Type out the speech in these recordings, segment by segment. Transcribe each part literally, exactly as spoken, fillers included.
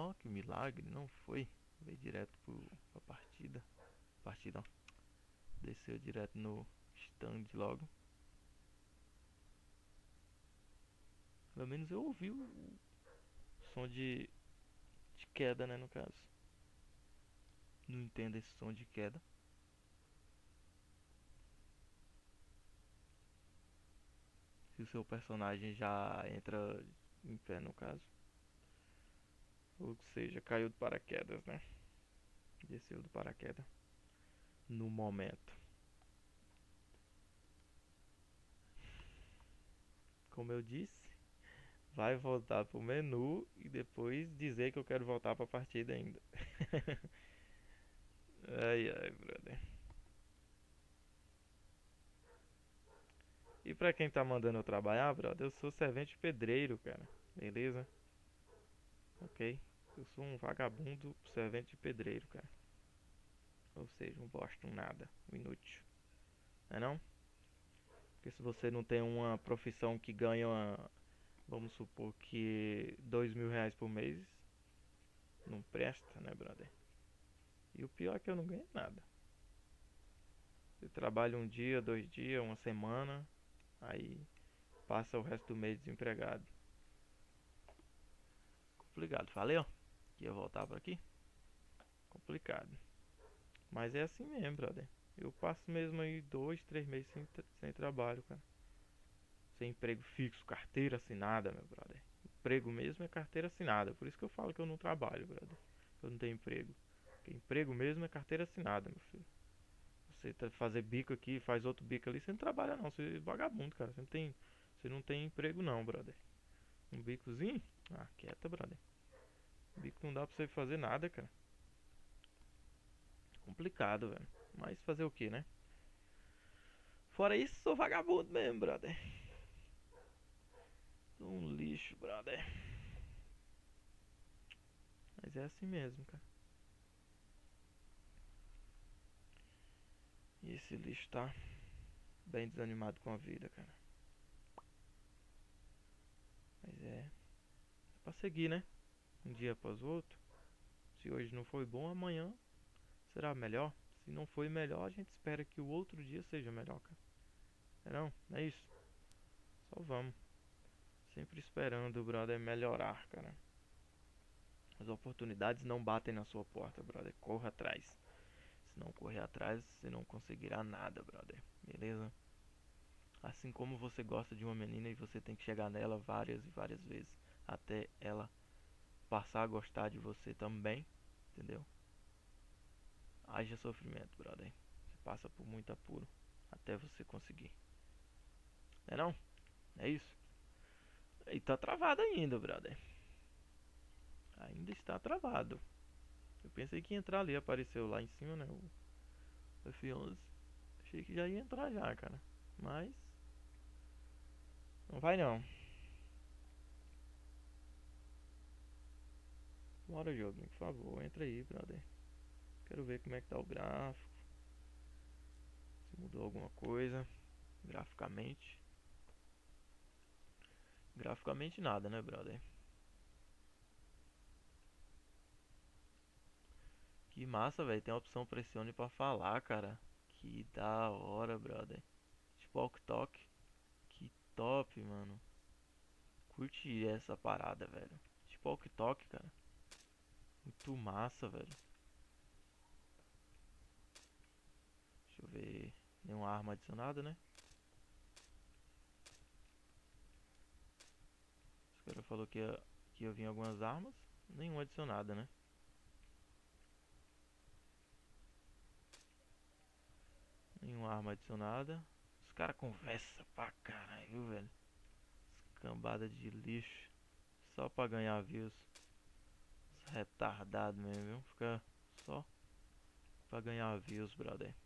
Ó, que milagre, não foi. Veio direto pro, pra partida. Partida, ó. Desceu direto no stand logo. Pelo menos eu ouvi o, o som de, de queda, né, no caso. Não entendo esse som de queda. Se o seu personagem já entra em pé, no caso. Ou seja, caiu do paraquedas, né? Desceu do paraquedas. No momento. Como eu disse, vai voltar pro menu e depois dizer que eu quero voltar pra partida ainda. Ai, ai, brother. E pra quem tá mandando eu trabalhar, brother, eu sou servente pedreiro, cara. Beleza? Ok? Eu sou um vagabundo servente de pedreiro, cara. Ou seja, um bosta, um nada, um inútil. Não é não? Porque se você não tem uma profissão que ganha, uma, vamos supor que dois mil reais por mês, não presta, né, brother? E o pior é que eu não ganho nada. Você trabalha um dia, dois dias, uma semana, aí passa o resto do mês desempregado. Complicado, falei, ó, que ia voltar por aqui. Complicado. Mas é assim mesmo, brother. Eu passo mesmo aí dois, três meses sem, sem trabalho, cara. Sem emprego fixo, carteira assinada, meu brother. Emprego mesmo é carteira assinada. Por isso que eu falo que eu não trabalho, brother. Eu não tenho emprego. Porque emprego mesmo é carteira assinada, meu filho. Você tá fazer bico aqui, faz outro bico ali, você não trabalha não. Você é vagabundo, cara. Você não tem, você não tem emprego não, brother. Um bicozinho? Ah, quieta, brother. Bico não dá pra você fazer nada, cara. Complicado, velho. Mas fazer o que, né? Fora isso, sou vagabundo mesmo, brother. Sou um lixo, brother. Mas é assim mesmo, cara. E esse lixo tá bem desanimado com a vida, cara. Mas é, é pra seguir, né? Um dia após o outro. Se hoje não foi bom, amanhã será melhor. Se não foi melhor, a gente espera que o outro dia seja melhor, cara. É não? É isso. Só vamos. Sempre esperando o brother melhorar, cara. As oportunidades não batem na sua porta, brother. Corra atrás. Se não correr atrás, você não conseguirá nada, brother. Beleza? Assim como você gosta de uma menina e você tem que chegar nela várias e várias vezes até ela passar a gostar de você também, entendeu? Haja sofrimento, brother. Você passa por muito apuro até você conseguir. Não é não? É isso? E tá travado ainda, brother. Ainda está travado. Eu pensei que ia entrar ali, apareceu lá em cima, né? O F onze. Achei que já ia entrar já, cara. Mas não vai não. Bora, joguinho, por favor, entra aí, brother. Quero ver como é que tá o gráfico. Se mudou alguma coisa graficamente. Graficamente nada, né, brother? Que massa, velho. Tem a opção pressione pra falar, cara. Que da hora, brother. Tipo Walk Talk. Que top, mano. Curti essa parada, velho. Tipo Walk Talk, cara. Muito massa, velho. Deixa eu ver. Nenhuma arma adicionada, né? Os cara falou que ia, que ia vir algumas armas. Nenhuma adicionada, né? Nenhuma arma adicionada. Os caras conversam pra caralho, viu, velho? Cambada de lixo. Só pra ganhar views. Retardado mesmo, viu? Fica só pra ganhar views, brother.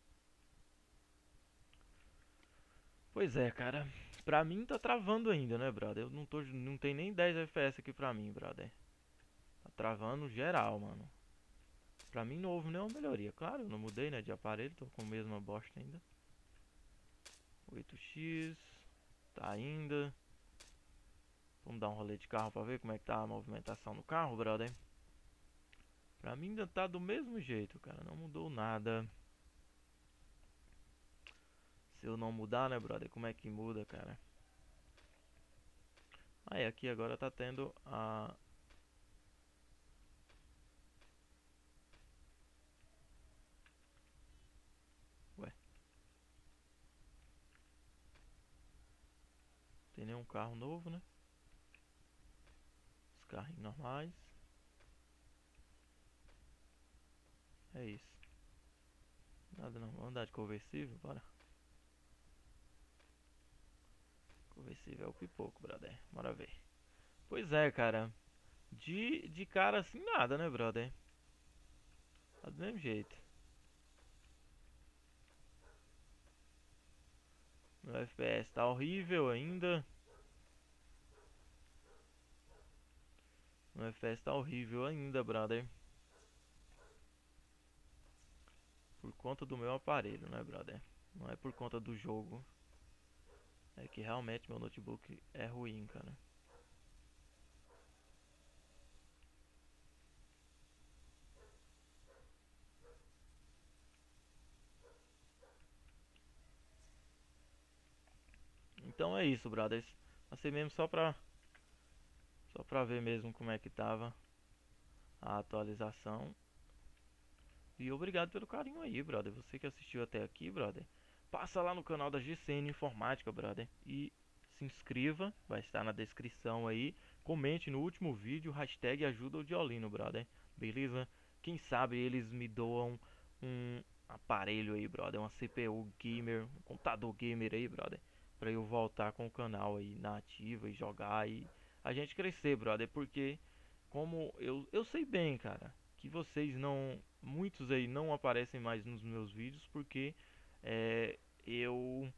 Pois é, cara. Pra mim tá travando ainda, né, brother? Eu não tô, não tem nem dez F P S aqui pra mim, brother. Tá travando geral, mano. Pra mim não houve nenhuma melhoria. Claro, eu não mudei, né, de aparelho. Tô com a mesma bosta ainda. oito x. Tá ainda. Vamos dar um rolê de carro pra ver como é que tá a movimentação no carro, brother. Pra mim ainda tá do mesmo jeito, cara. Não mudou nada. Se eu não mudar, né, brother? Como é que muda, cara? Aí, aqui agora tá tendo a... Ué, tem nenhum carro novo, né? Os carrinhos normais. É isso. Nada não. Vamos andar de conversível? Bora. Conversível é o pipoco, brother. Bora ver. Pois é, cara. De, de cara assim, nada, né, brother? Tá do mesmo jeito. Meu F P S tá horrível ainda. Meu F P S tá horrível ainda, brother. Por conta do meu aparelho, né, brother? Não é por conta do jogo. É que realmente meu notebook é ruim, cara. Então é isso, brothers. Passei mesmo só pra, só pra ver mesmo como é que tava a atualização. E obrigado pelo carinho aí, brother. Você que assistiu até aqui, brother. Passa lá no canal da G C N Informática, brother. E se inscreva, vai estar na descrição aí. Comente no último vídeo, hashtag ajuda o Diolino, brother. Beleza? Quem sabe eles me doam um aparelho aí, brother. Uma C P U gamer, um computador gamer aí, brother. Pra eu voltar com o canal aí na ativa e jogar e a gente crescer, brother. Porque como eu, eu sei bem, cara, que vocês não, muitos aí não aparecem mais nos meus vídeos porque é, eu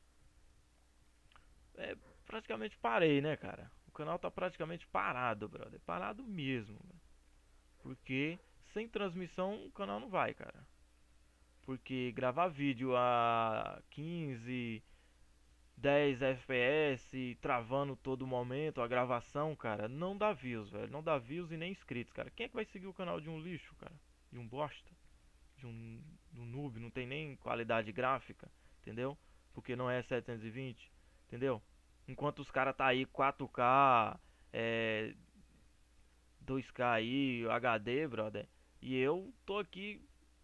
é, praticamente parei, né, cara? O canal tá praticamente parado, brother, parado mesmo, porque sem transmissão o canal não vai, cara. Porque gravar vídeo a quinze, dez F P S, travando todo momento a gravação, cara, não dá views, velho. Não dá views e nem inscritos, cara. Quem é que vai seguir o canal de um lixo, cara? De um bosta? De um, de um noob? Não tem nem qualidade gráfica, entendeu? Porque não é setecentos e vinte, entendeu? Enquanto os caras tá aí quatro K, é, dois K aí, H D, brother. E eu tô aqui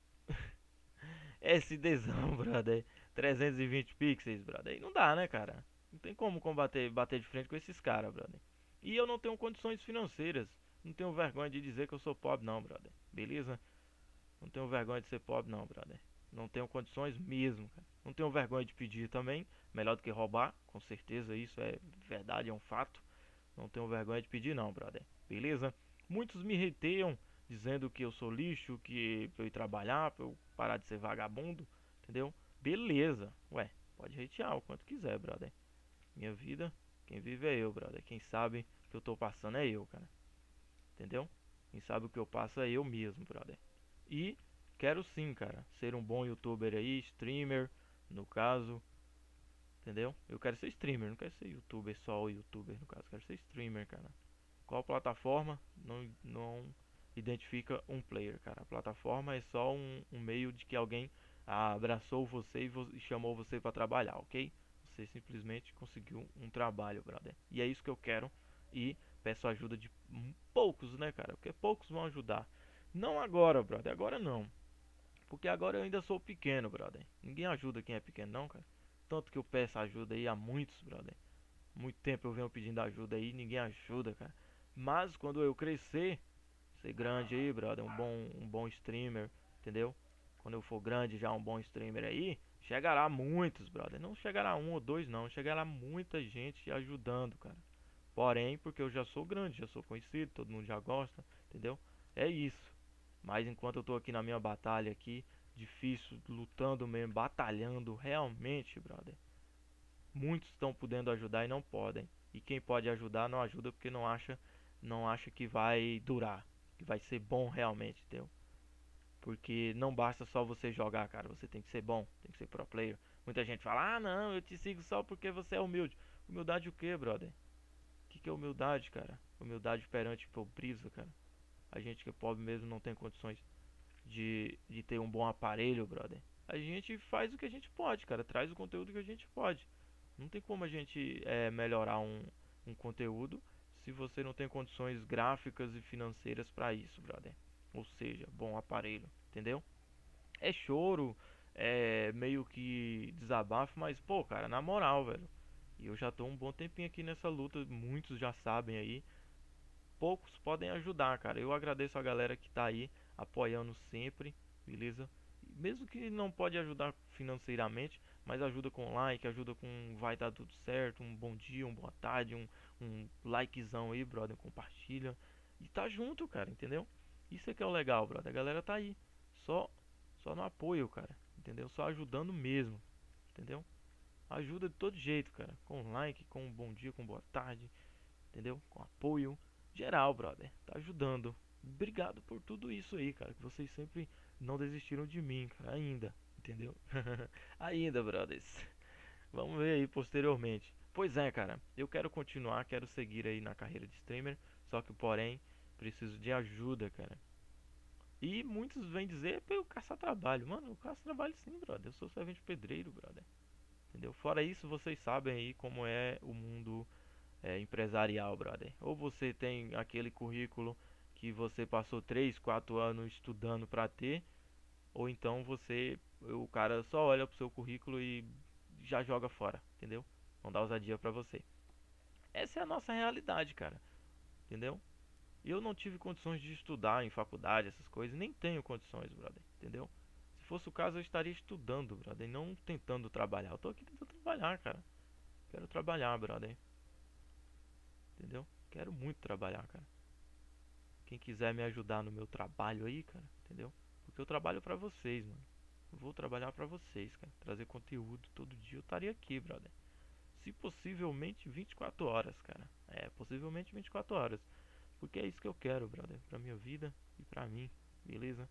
SDzão, brother. trezentos e vinte pixels, brother. Aí não dá, né, cara? Não tem como combater, bater de frente com esses caras, brother. E eu não tenho condições financeiras. Não tenho vergonha de dizer que eu sou pobre, não, brother. Beleza? Não tenho vergonha de ser pobre, não, brother. Não tenho condições mesmo, cara. Não tenho vergonha de pedir também. Melhor do que roubar, com certeza. Isso é verdade, é um fato. Não tenho vergonha de pedir, não, brother. Beleza? Muitos me reteiam dizendo que eu sou lixo, que pra eu ir trabalhar, pra eu parar de ser vagabundo, entendeu? Beleza. Ué, pode hatear o quanto quiser, brother. Minha vida, quem vive é eu, brother. Quem sabe o que eu tô passando é eu, cara. Entendeu? Quem sabe o que eu passo é eu mesmo, brother. E quero sim, cara, ser um bom youtuber aí, streamer, no caso, entendeu? Eu quero ser streamer, não quero ser youtuber, só o youtuber, no caso, quero ser streamer, cara. Qual plataforma não, não identifica um player, cara. A plataforma é só um, um meio de que alguém abraçou você e, vo e chamou você para trabalhar, ok? Você simplesmente conseguiu um trabalho, brother. E é isso que eu quero e peço ajuda de poucos, né, cara? Porque poucos vão ajudar. Não agora, brother. Agora não. Porque agora eu ainda sou pequeno, brother. Ninguém ajuda quem é pequeno, não, cara. Tanto que eu peço ajuda aí a muitos, brother. Muito tempo eu venho pedindo ajuda aí, ninguém ajuda, cara. Mas quando eu crescer, ser grande aí, brother, um bom, um bom streamer, entendeu? Quando eu for grande já um bom streamer aí, chegará muitos, brother. Não chegará um ou dois, não. Chegará muita gente ajudando, cara. Porém, porque eu já sou grande, já sou conhecido, todo mundo já gosta, entendeu? É isso. Mas enquanto eu tô aqui na minha batalha aqui, difícil, lutando mesmo, batalhando realmente, brother. Muitos estão podendo ajudar e não podem. E quem pode ajudar não ajuda porque não acha, não acha que vai durar, que vai ser bom realmente, entendeu? Porque não basta só você jogar, cara, você tem que ser bom, tem que ser pro player. Muita gente fala: "Ah, não, eu te sigo só porque você é humilde". Humildade o quê, brother? O que que é humildade, cara? Humildade perante pobreza, cara. A gente que é pobre mesmo não tem condições de, de ter um bom aparelho, brother. A gente faz o que a gente pode, cara. Traz o conteúdo que a gente pode. Não tem como a gente é, melhorar um, um conteúdo se você não tem condições gráficas e financeiras para isso, brother. Ou seja, bom aparelho, entendeu? É choro, é meio que desabafo, mas pô, cara, na moral, velho. E eu já tô um bom tempinho aqui nessa luta, muitos já sabem aí. Poucos podem ajudar, cara. Eu agradeço a galera que tá aí apoiando sempre, beleza? Mesmo que não pode ajudar financeiramente, mas ajuda com like, ajuda com vai dar tudo certo, um bom dia, uma boa tarde, um, um likezão aí, brother, compartilha. E tá junto, cara, entendeu? Isso é que é o legal, brother. A galera tá aí. Só só no apoio, cara. Entendeu? Só ajudando mesmo, entendeu? Ajuda de todo jeito, cara. Com like, com um bom dia, com boa tarde, entendeu? Com apoio geral, brother. Tá ajudando. Obrigado por tudo isso aí, cara. Que vocês sempre não desistiram de mim, cara. Ainda, entendeu? Ainda, brothers. Vamos ver aí posteriormente. Pois é, cara. Eu quero continuar, quero seguir aí na carreira de streamer. Só que, porém, preciso de ajuda, cara. E muitos vêm dizer pra eu caçar trabalho. Mano, eu caço trabalho sim, brother. Eu sou servente pedreiro, brother. Entendeu? Fora isso, vocês sabem aí como é o mundo é, empresarial, brother. Ou você tem aquele currículo que você passou três, quatro anos estudando pra ter, ou então você, o cara só olha pro seu currículo e já joga fora, entendeu? Não dá ousadia pra você. Essa é a nossa realidade, cara, entendeu? Eu não tive condições de estudar em faculdade, essas coisas, nem tenho condições, brother, entendeu? Se fosse o caso, eu estaria estudando, brother, e não tentando trabalhar. Eu tô aqui tentando trabalhar, cara. Quero trabalhar, brother, entendeu? Quero muito trabalhar, cara. Quem quiser me ajudar no meu trabalho aí, cara, entendeu? Porque eu trabalho pra vocês, mano. Eu vou trabalhar pra vocês, cara. Trazer conteúdo todo dia. Eu estaria aqui, brother. Se possivelmente vinte e quatro horas, cara. É, possivelmente vinte e quatro horas. Porque é isso que eu quero, brother. Pra minha vida e pra mim. Beleza?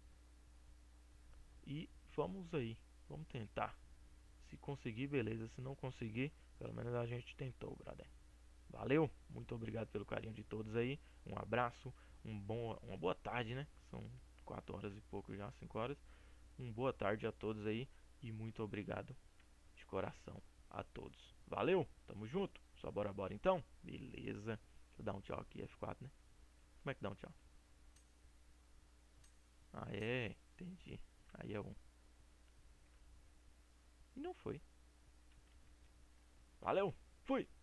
E vamos aí. Vamos tentar. Se conseguir, beleza. Se não conseguir, pelo menos a gente tentou, brother. Valeu, muito obrigado pelo carinho de todos aí. Um abraço, um bom, uma boa tarde, né? São quatro horas e pouco já, cinco horas. Um boa tarde a todos aí e muito obrigado de coração a todos. Valeu, tamo junto. Só bora bora então? Beleza. Deixa eu dar um tchau aqui, F quatro, né? Como é que dá um tchau? Ah, é, entendi. Aí é um. E não foi. Valeu, fui!